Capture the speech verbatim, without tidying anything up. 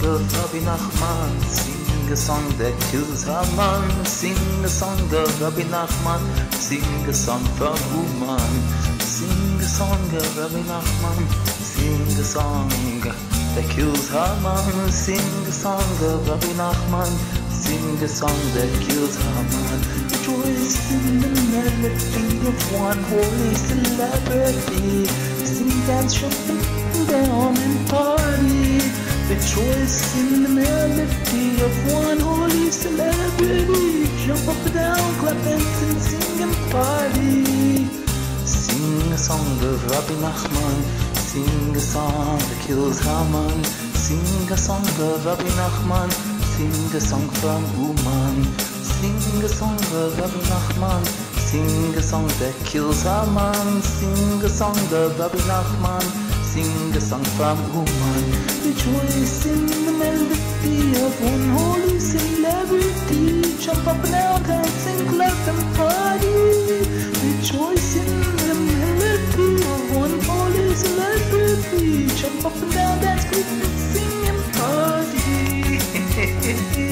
of Rabbi Nachman. Sing a song that kills Haman. Sing a song of Rabbi Nachman. Sing a song from Uman. Sing a song of Rabbi Nachman. Sing a song that kills Haman. Sing a song of Rabbi Nachman. Sing a song that kills Haman. Rejoice in the melody of one holy celebrity. Sing, dance, jump up down and party. Rejoice in the melody of one holy celebrity. Jump up and down, clap and sing, sing and party. Sing a song of Rabbi Nachman. Sing a song that kills Haman. Sing a song of Rabbi Nachman. Sing a song from Uman. Sing a song of Rabbi Nachman. Sing a song that kills Haman. Sing a song of Rabbi Nachman. Sing a song from Uman. Rejoice in the melody of one holy celebrity. Jump up and down, dance and clap and party. Rejoice in the melody of one holy celebrity. Jump up and down, dance, clap and sing and party.